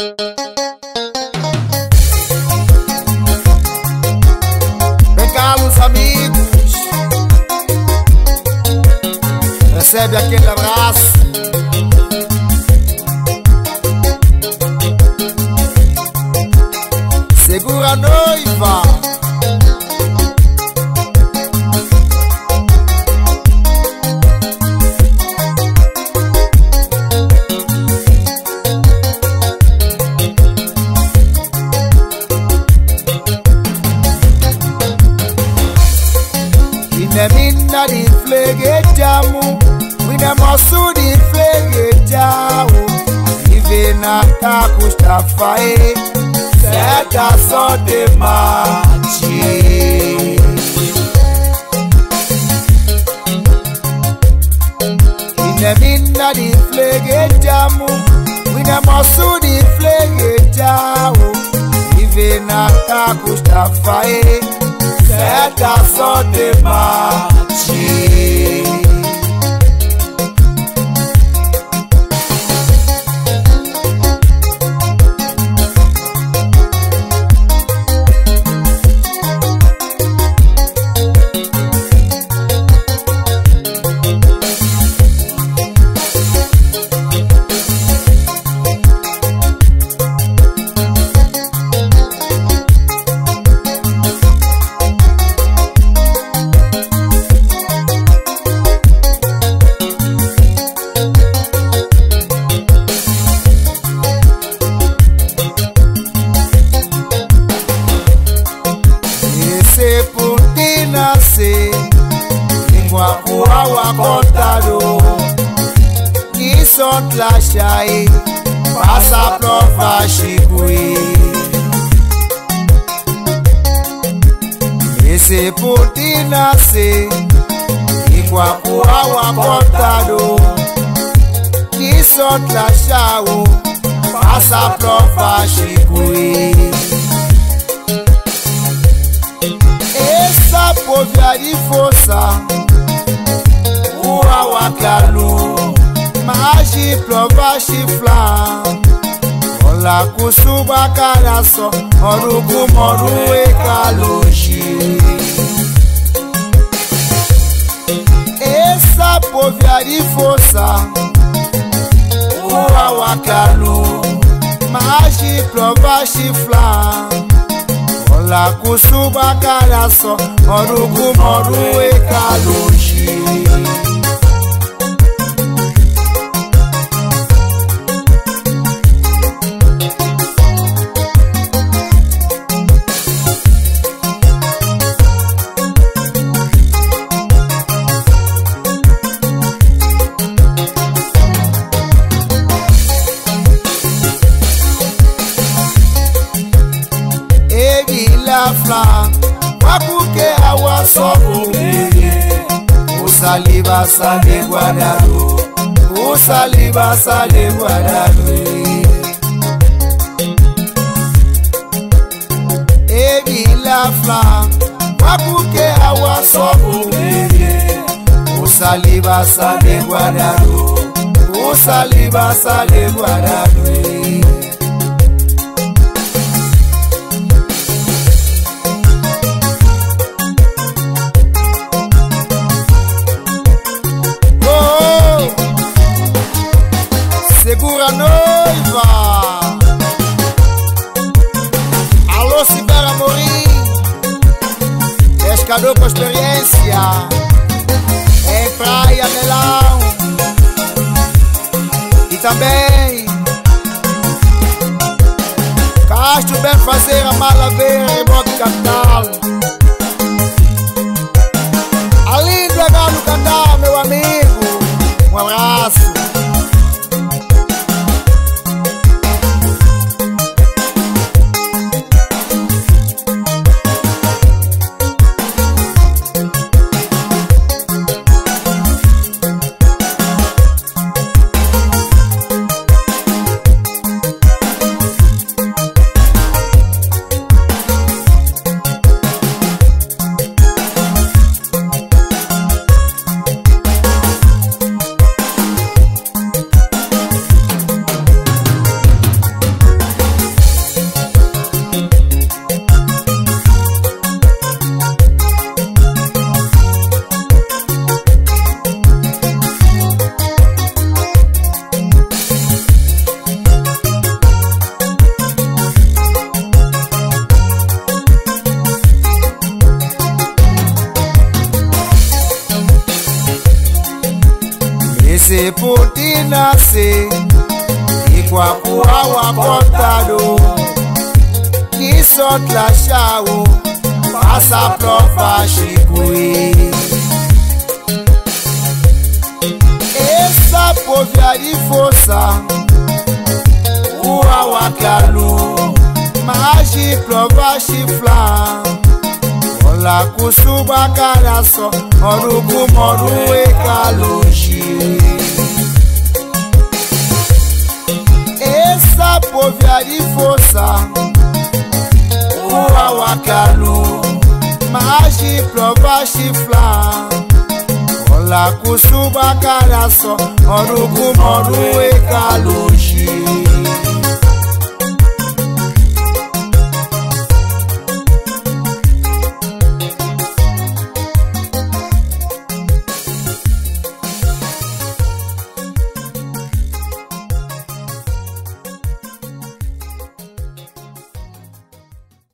Vem cá, meus amigos, recebe aquele abraço. Segura a noiva. Ine minna di flegejamu, wine mosu di flegejamu. Ivena kakustafae, seta so de machi. Ine minna di flegejamu, wine mosu di flegejamu. Ivena kakustafae, seta so de machi. Wa contado que son tlachai passa prova chicui esse por ti nascer igual wa contado que son tlachai passa prova chicui essa povia de força Wakalu, maji plova chifla. Ola kusuba karaso, orugu moru ekaloji. Essa povia de força. Wakalu, maji plova chifla. Ola kusuba karaso, orugu moru ekaloji. Wakuke awa sokumeye Usaliba sale guadaru Usaliba sale guadaru Ebi la fla Wakuke awa sokumeye Usaliba sale guadaru Usaliba sale guadaru Segura a noiva. Alô, Cibera Morim, pescador com experiência em Praia Melão. E também Castro bem fazer a mala ver em Boca Capital. Ali do no canal, meu amigo, um abraço. mutina se ikwa kuwa wakotado kisot la shao pasa profa shikui esa povia di fosa uwa wakalu maji prova shifla ola kusuba karaso oruku moruwe kalushi esa povia di fosa uwa wakalu maji prova shifla ola kusuba karaso oruku moruwe kalushi